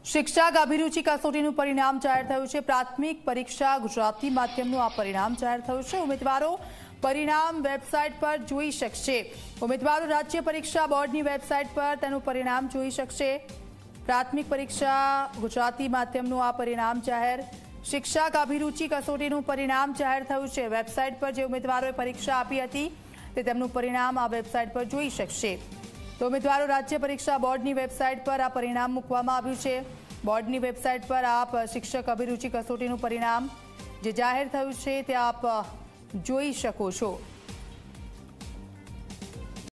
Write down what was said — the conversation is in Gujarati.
શિક્ષક અભિરુચિ કસોટીનું પરિણામ જાહેર થયું છે। પ્રાથમિક પરીક્ષા ગુજરાતી માધ્યમનું આ પરિણામ જાહેર થયું છે। ઉમેદવારો પરિણામ વેબસાઇટ પર જોઈ શકશે। ઉમેદવારો રાજ્ય પરીક્ષા બોર્ડની વેબસાઇટ પર તેનું પરિણામ જોઈ શકશે। પ્રાથમિક પરીક્ષા ગુજરાતી માધ્યમનું આ પરિણામ જાહેર। શિક્ષક અભિરુચિ કસોટીનું પરિણામ જાહેર થયું છે। વેબસાઇટ પર જે ઉમેદવારોએ પરીક્ષા આપી હતી તે તેમનું પરિણામ આ વેબસાઇટ પર જોઈ શકશે। તો ઉમેદવારો રાજ્ય પરીક્ષા બોર્ડની વેબસાઇટ પર આ પરિણામ મૂકવામાં આવ્યું છે। બોર્ડની વેબસાઇટ પર આપ શિક્ષક અભિરુચિ કસોટીનું પરિણામ જે જાહેર થયું છે તે આપ જોઈ શકો છો।